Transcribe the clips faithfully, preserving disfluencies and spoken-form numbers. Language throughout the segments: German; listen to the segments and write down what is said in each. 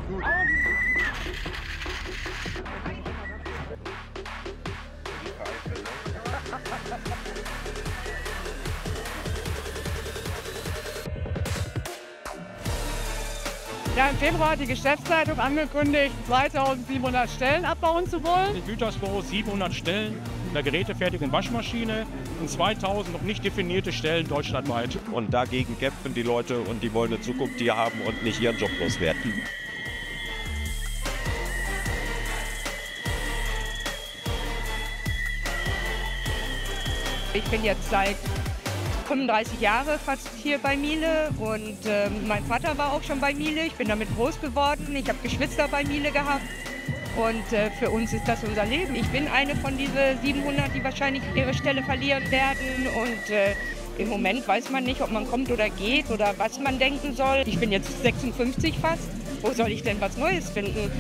gut. Ja, im Februar hat die Geschäftsleitung angekündigt, zweitausendsiebenhundert Stellen abbauen zu wollen. In Gütersloh siebenhundert Stellen in der gerätefertigen Waschmaschine und zweitausend noch nicht definierte Stellen deutschlandweit. Und dagegen kämpfen die Leute und die wollen eine Zukunft hier haben und nicht ihren Job loswerden. Ich bin jetzt seit fünfunddreißig Jahren fast hier bei Miele und äh, mein Vater war auch schon bei Miele. Ich bin damit groß geworden. Ich habe Geschwister bei Miele gehabt und äh, für uns ist das unser Leben. Ich bin eine von diesen siebenhundert, die wahrscheinlich ihre Stelle verlieren werden und äh, im Moment weiß man nicht, ob man kommt oder geht oder was man denken soll. Ich bin jetzt sechsundfünfzig fast. Wo soll ich denn was Neues finden?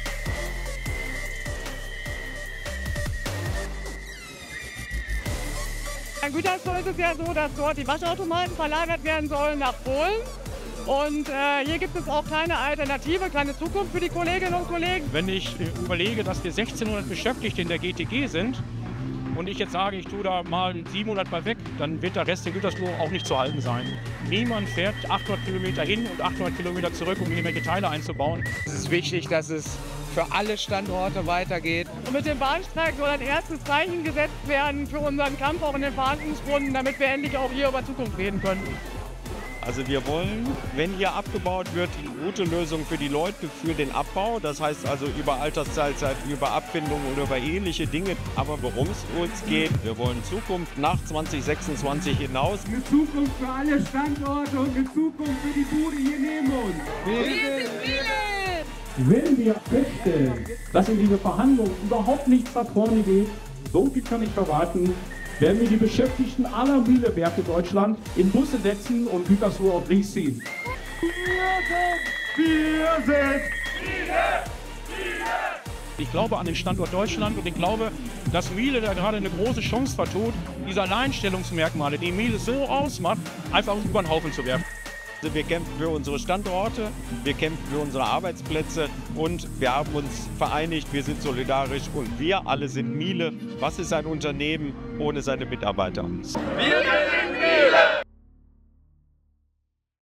In Gütersloh ist es ja so, dass dort die Waschautomaten verlagert werden sollen nach Polen. Und äh, hier gibt es auch keine Alternative, keine Zukunft für die Kolleginnen und Kollegen. Wenn ich überlege, dass wir sechzehnhundert Beschäftigte in der G T G sind und ich jetzt sage, ich tue da mal siebenhundert mal weg, dann wird der Rest in Gütersloh auch nicht zu halten sein. Niemand fährt achthundert Kilometer hin und achthundert Kilometer zurück, um irgendwelche Teile einzubauen. Es ist wichtig, dass es für alle Standorte weitergeht. Und mit dem Bahnstreik soll ein erstes Zeichen gesetzt werden für unseren Kampf auch in den Verhandlungsrunden, damit wir endlich auch hier über Zukunft reden können. Also wir wollen, wenn hier abgebaut wird, eine gute Lösung für die Leute, für den Abbau. Das heißt also über Altersteilzeiten, über Abfindungen oder über ähnliche Dinge. Aber worum es uns geht, wir wollen Zukunft nach zweitausendsechsundzwanzig hinaus. Eine Zukunft für alle Standorte und eine Zukunft für die Bude hier neben uns. Wir sind Miele! Wenn wir feststellen, dass in dieser Verhandlung überhaupt nichts nach vorne geht, so viel kann ich verraten, werden wir die Beschäftigten aller Mühlewerke Deutschland in Busse setzen und Gütersloh auf links ziehen. Wir sind Miele! Ich glaube an den Standort Deutschland und ich glaube, dass Miele da gerade eine große Chance vertut, diese Alleinstellungsmerkmale, die Miele so ausmacht, einfach über den Haufen zu werfen. Also wir kämpfen für unsere Standorte, wir kämpfen für unsere Arbeitsplätze und wir haben uns vereinigt, wir sind solidarisch und wir alle sind Miele. Was ist ein Unternehmen ohne seine Mitarbeiter? Wir